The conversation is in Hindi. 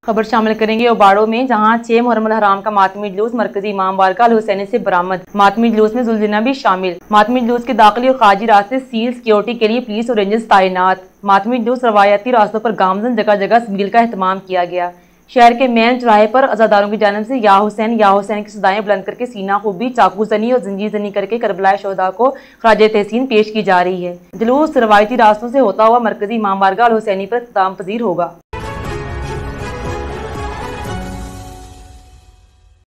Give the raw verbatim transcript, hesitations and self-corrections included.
खबर शामिल करेंगे ओबाड़ो में, जहां छह मुहर्रम अल हराम का मातमी जुलूस मरकजी इमाम बारगाह अल हुसैनी से बरामद। मातमी जुलूस में जुलजना भी शामिल। मातमी जुलूस के दाखिली और खारजी रास्ते सील, सिक्योरिटी के लिए पुलिस और रेंजर्स तैनात। मातमी जुलूस रवायती रास्तों पर गामजन जगह जगह सिग्नल का एहतमाम किया गया। शहर के मेन चौराहे पर अज़ादारों की जानिब से या हुसैन या हुसैन की सदाएं बुलंद करके सीना खूबी, चाकू जनी और जंजीर जनी करके करबलाए शोहदा को खराज तहसीन पेश की जा रही है। जुलूस रवायती रास्तों से होता हुआ मरकजी इमाम बारगाह अल हुसैनी पर इख्तिताम पजीर होगा।